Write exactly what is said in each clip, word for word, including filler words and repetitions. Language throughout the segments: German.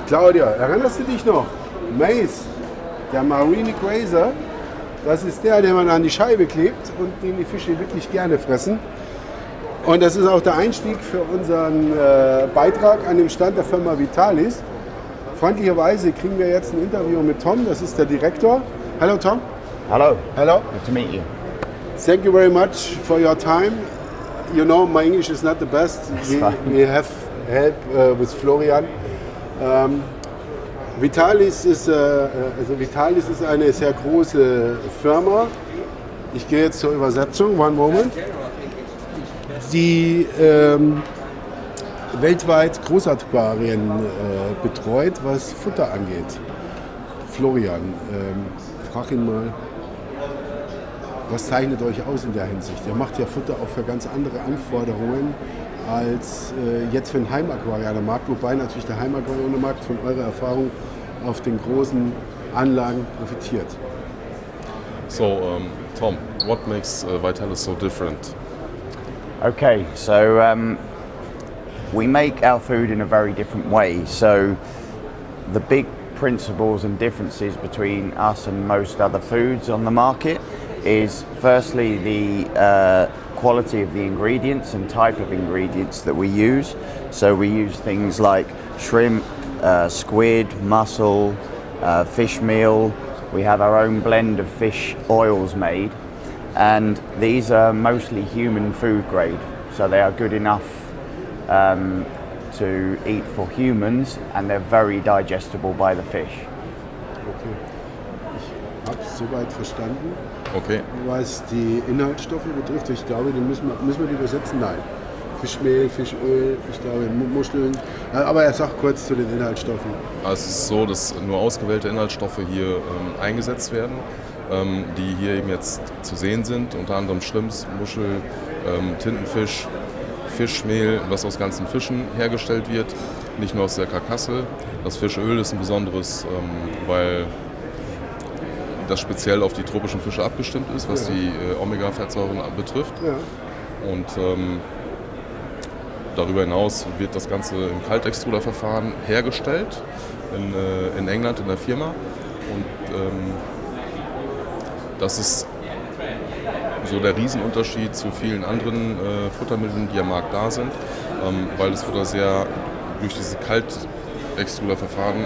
Claudia, erinnerst du dich noch? Mace, der Marine Grazer, das ist der, den man an die Scheibe klebt und den die Fische wirklich gerne fressen. Und das ist auch der Einstieg für unseren äh, Beitrag an dem Stand der Firma Vitalis. Freundlicherweise kriegen wir jetzt ein Interview mit Tom, das ist der Direktor. Hallo Tom. Hello. Hello. Good to meet you. Thank you very much for your time. You know, my English is not the best. We, we have help uh, with Florian. Um, Vitalis ist, äh, also Vitalis ist eine sehr große Firma. Ich gehe jetzt zur Übersetzung, one moment. Die ähm, weltweit Großaquarien äh, betreut, was Futter angeht. Florian, ähm, frag ihn mal, was zeichnet euch aus in der Hinsicht? Ihr macht ja Futter auch für ganz andere Anforderungen als äh, jetzt für den Heimaquarianermarkt, wobei natürlich der Heimaquarianermarkt von eurer Erfahrung auf den großen Anlagen profitiert. So, um, Tom, what makes uh, Vitalis so different? Okay, so um, we make our food in a very different way. So the big principles and differences between us and most other foods on the market is firstly the uh, quality of the ingredients and type of ingredients that we use. So we use things like shrimp, uh, squid, mussel, uh, fish meal. We have our own blend of fish oils made, and these are mostly human food grade, so they are good enough um, to eat for humans, and they're very digestible by the fish. Okay. Ich habe es soweit verstanden. Okay. Was die Inhaltsstoffe betrifft, ich glaube, die müssen wir, müssen wir die übersetzen? Nein. Fischmehl, Fischöl, ich glaube Muscheln. Aber er sagt kurz zu den Inhaltsstoffen. Also es ist so, dass nur ausgewählte Inhaltsstoffe hier ähm, eingesetzt werden, ähm, die hier eben jetzt zu sehen sind. Unter anderem Shrimps, Muschel, ähm, Tintenfisch, Fischmehl, was aus ganzen Fischen hergestellt wird. Nicht nur aus der Karkasse. Das Fischöl ist ein besonderes, ähm, weil das speziell auf die tropischen Fische abgestimmt ist, was ja. die äh, Omega-Fettsäuren betrifft. Ja. Und ähm, darüber hinaus wird das Ganze im Kaltextruderverfahren hergestellt, in, äh, in England in der Firma. Und ähm, das ist so der Riesenunterschied zu vielen anderen äh, Futtermitteln, die am Markt da sind, ähm, weil das Futter sehr durch dieses Kaltextruderverfahren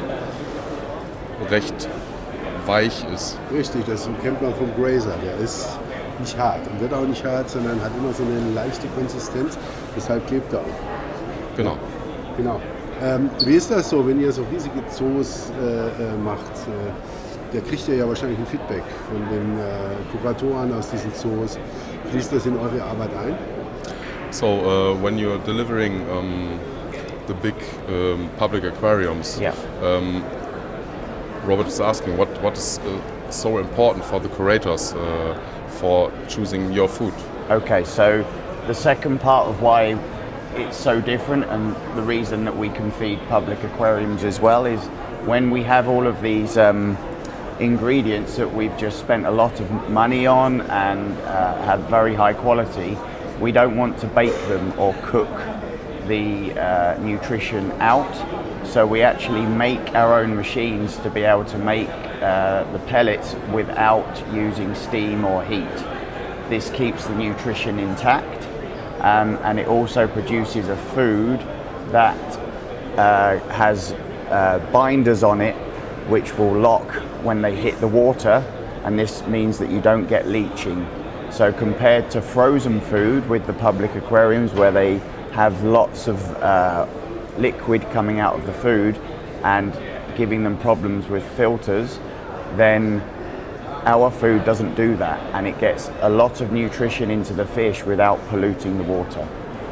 recht weich ist. Richtig, das kennt man vom Grazer. Der ist nicht hart und wird auch nicht hart, sondern hat immer so eine leichte Konsistenz. Deshalb klebt er auch. Genau. Genau. Ähm, wie ist das so, wenn ihr so riesige Zoos äh, äh, macht? Äh, der kriegt ihr ja wahrscheinlich ein Feedback von den äh, Kuratoren aus diesen Zoos. Fließt das in eure Arbeit ein? So, uh, when you're delivering um, the big um, public aquariums, yeah. um, Robert is asking what, what is uh, so important for the curators uh, for choosing your food? Okay, so the second part of why it's so different and the reason that we can feed public aquariums as well is when we have all of these um, ingredients that we've just spent a lot of money on and uh, have very high quality, we don't want to bake them or cook the uh, nutrition out. So we actually make our own machines to be able to make uh, the pellets without using steam or heat. This keeps the nutrition intact, um, and it also produces a food that uh, has uh, binders on it which will lock when they hit the water, and this means that you don't get leaching. So compared to frozen food with the public aquariums where they have lots of uh, liquid coming out of the food and giving them problems with filters, then our food doesn't do that, and it gets a lot of nutrition into the fish without polluting the water.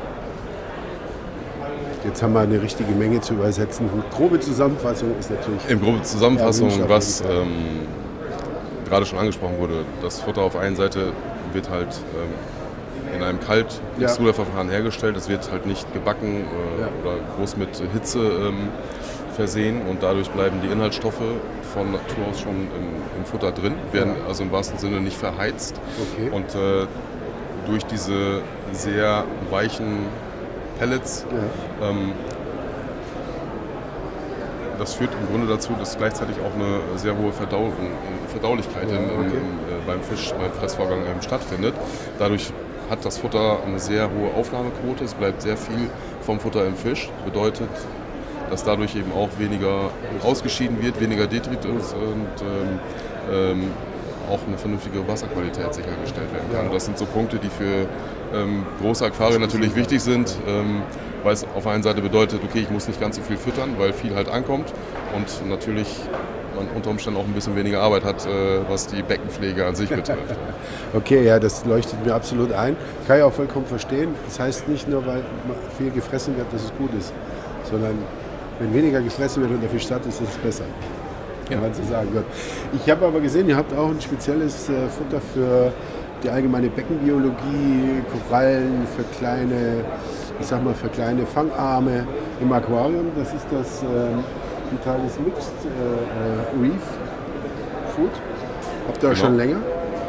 Jetzt haben wir eine richtige Menge zu übersetzen. Eine grobe Zusammenfassung ist natürlich... In grobe Zusammenfassung, was ähm, gerade schon angesprochen wurde, das Futter auf einer Seite wird halt ähm, in einem Kalt-Extruderverfahren ja. hergestellt. Es wird halt nicht gebacken äh, ja. oder groß mit Hitze ähm, versehen, und dadurch bleiben die Inhaltsstoffe von Natur aus schon im, im Futter drin, werden ja. also im wahrsten Sinne nicht verheizt. Okay. Und äh, durch diese sehr weichen Pellets ja. ähm, das führt im Grunde dazu, dass gleichzeitig auch eine sehr hohe Verdau Verdaulichkeit ja, in, okay. in, in, beim Fisch, beim Fressvorgang ähm, stattfindet. Dadurch hat das Futter eine sehr hohe Aufnahmequote, es bleibt sehr viel vom Futter im Fisch, bedeutet, dass dadurch eben auch weniger ausgeschieden wird, weniger Detritus und ähm, ähm, auch eine vernünftige Wasserqualität sichergestellt werden kann. Das sind so Punkte, die für ähm, große Aquarien natürlich wichtig sind, ähm, weil es auf der einen Seite bedeutet, okay, ich muss nicht ganz so viel füttern, weil viel halt ankommt und natürlich man unter Umständen auch ein bisschen weniger Arbeit hat, äh, was die Beckenpflege an sich betrifft. Okay, ja, das leuchtet mir absolut ein. Kann ich auch vollkommen verstehen. Das heißt nicht nur, weil viel gefressen wird, dass es gut ist, sondern wenn weniger gefressen wird und der Fisch satt ist, ist es besser. Kann man so sagen. Gut. Ich habe aber gesehen, ihr habt auch ein spezielles äh, Futter für die allgemeine Beckenbiologie, Korallen, für kleine, ich sag mal, für kleine Fangarme im Aquarium. Das ist das ähm, Vitalis Mixed äh, Reef Food. Habt ihr Genau. schon länger?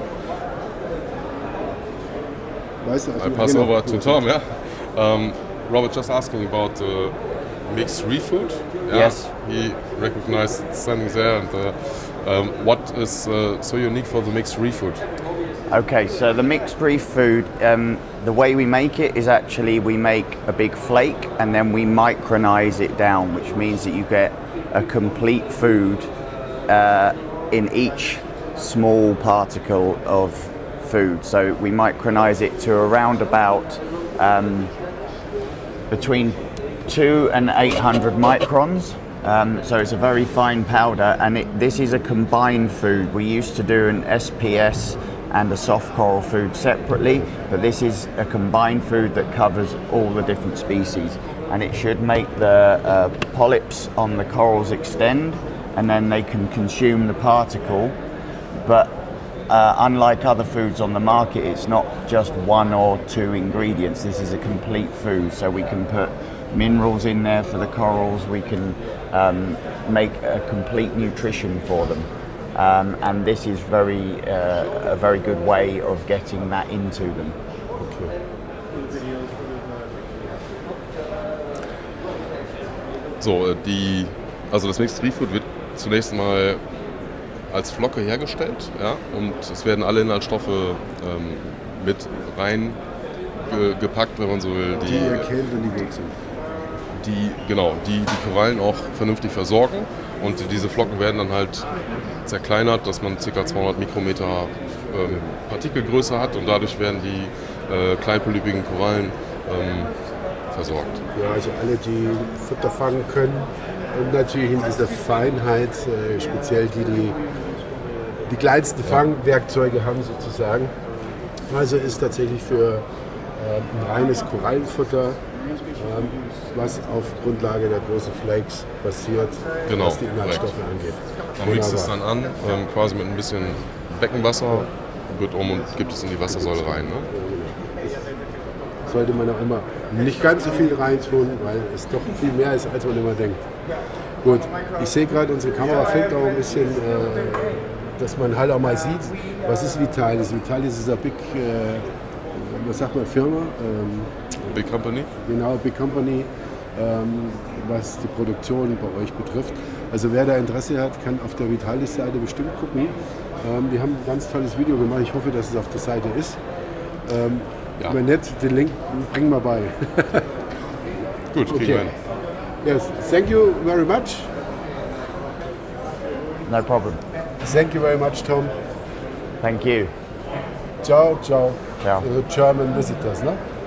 Weißt du, also I pass genau. over to Tom, yeah. Um, Robert just asking about the mixed reef food. Yeah, Yes. He recognized it standing there. And uh, um, what is uh, so unique for the mixed reef food? Okay, so the mixed reef food, um, the way we make it is actually we make a big flake and then we micronize it down, which means that you get a complete food uh, in each small particle of food. So we micronize it to around about um, between two and eight hundred microns. Um, so it's a very fine powder, and it, this is a combined food. We used to do an S P S and a soft coral food separately, but this is a combined food that covers all the different species, and it should make the uh, polyps on the corals extend, and then they can consume the particle. But uh, unlike other foods on the market, it's not just one or two ingredients. This is a complete food, so we can put minerals in there for the corals, we can um, make a complete nutrition for them. Um, and this is very uh, a very good way of getting that into them. Okay. So, die, also das Mixed Reef Food wird zunächst mal als Flocke hergestellt, ja, und es werden alle Inhaltsstoffe ähm, mit rein ge gepackt, wenn man so will. Die ihr kennt und die gut sind. Die, genau, die die Korallen auch vernünftig versorgen, und diese Flocken werden dann halt zerkleinert, dass man ca. zweihundert Mikrometer ähm, Partikelgröße hat, und dadurch werden die äh, kleinpolypigen Korallen ähm, versorgt. Ja, also alle, die Futter fangen können und natürlich in dieser Feinheit, äh, speziell die, die die kleinsten Fangwerkzeuge haben sozusagen. Also ist tatsächlich für äh, ein reines Korallenfutter, äh, was auf Grundlage der großen Flakes basiert, Genau, was die Inhaltsstoffe korrekt. angeht. Man mixt es dann an, ähm, quasi mit ein bisschen Beckenwasser, wird um und gibt es in die Wassersäule rein. Ne? Sollte man auch immer nicht ganz so viel reintun, weil es doch viel mehr ist, als man immer denkt. Gut, ich sehe gerade, unsere Kamera filmt auch ein bisschen, äh, dass man halt auch mal sieht, was ist Vitalis. Vitalis ist eine Big, äh, was sagt man, Firma? Ähm, Big Company? Genau, Big Company, ähm, was die Produktion bei euch betrifft. Also wer da Interesse hat, kann auf der Vitalis-Seite bestimmt gucken. Ähm, die haben ein ganz tolles Video gemacht. Ich hoffe, dass es auf der Seite ist. Ähm, Ja. Wenn nicht, den Link bringen wir bei. Gut, kriegen Okay. wir hin. Yes, thank you very much. No problem. Thank you very much, Tom. Thank you. Ciao, ciao. Ciao. Uh, German visitors, no?